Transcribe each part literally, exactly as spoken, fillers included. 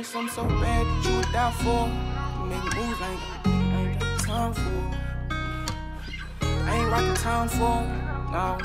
wanted something so bad that you would die for. You make moves, I ain't, I ain't got time for. I ain't rockin' time for, no.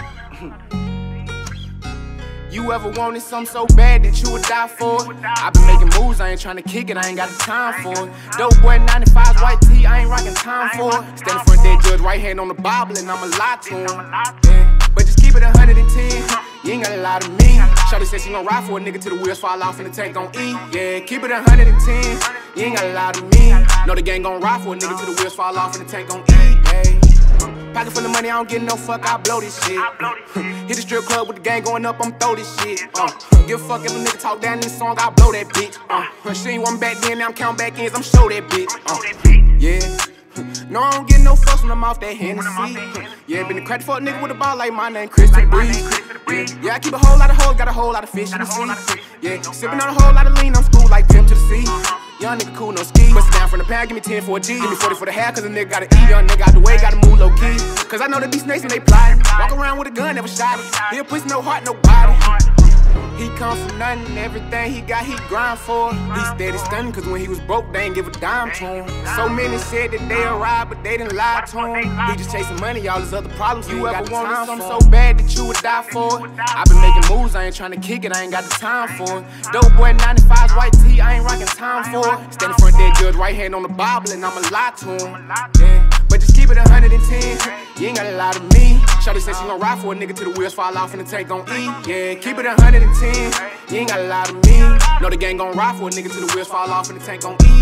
You ever wanted something so bad that you would die for? I been making moves, I ain't tryna kick it, I ain't got the time for it. Dope boy ninety-fives, white tee, I ain't rockin' time for it. Stand in front of that judge, right hand on the Bible, and I'ma lie to him. Yeah. But just keep it one hundred ten, you ain't gotta lie to me. Shawty said she gon' ride for a nigga till the wheels fall off and the tank gon' eat. Yeah, keep it one hundred ten, you ain't gotta lie to me. Know the gang gon' ride for a nigga till the wheels fall off and the tank gon' eat. Yeah. Pocket full of money, I don't get no fuck, I blow this shit. Hit the strip club with the gang going up, I'm throw this shit. Uh, give a fuck if a nigga talk down in this song, I blow that bitch. Uh, she ain't one back then, now I'm count back ins, I'm show that bitch. Uh, yeah. No, I don't get no fucks when I'm off that Hennessy. Yeah, been a crack fuck nigga with a ball like my name, Christy Breeze. Yeah, yeah, I keep a whole lot of hoes, got a whole lot of fish in the sea. Yeah, sippin' on a whole lot of lean, I'm school like Pimp to the sea. Young nigga cool, no ski. Bust it down from the pound, give me ten for a G. Give me forty for the hair, cause a nigga gotta eat. Young nigga out the way, gotta move low key. Cause I know they be snakes and they plotting. Walk around with a gun, never shot it. He a pussy, no heart, no body. He come from nothing, everything he got, he grind for. He steady stunning, cause when he was broke, they ain't give a dime to him. So many said that they arrived, but they didn't lie to him. He just chasing money, all his other problems. You ever wanted something so bad that you would die for it? I been making moves, I ain't trying to kick it, I ain't got the time for it. Dope boy ninety-fives, white tee, I ain't rocking time for it. Stand in front of that judge, right hand on the Bible, and I'ma lie to him. Yeah. But just keep it one hundred ten, you ain't gotta lie to me. Shawty said she gon' ride for a nigga till the wheels fall off and the tank gon' eat. Yeah, keep it one hundred ten, you ain't gotta lie to me. Know the gang gon' ride for a nigga till the wheels fall off and the tank gon' eat.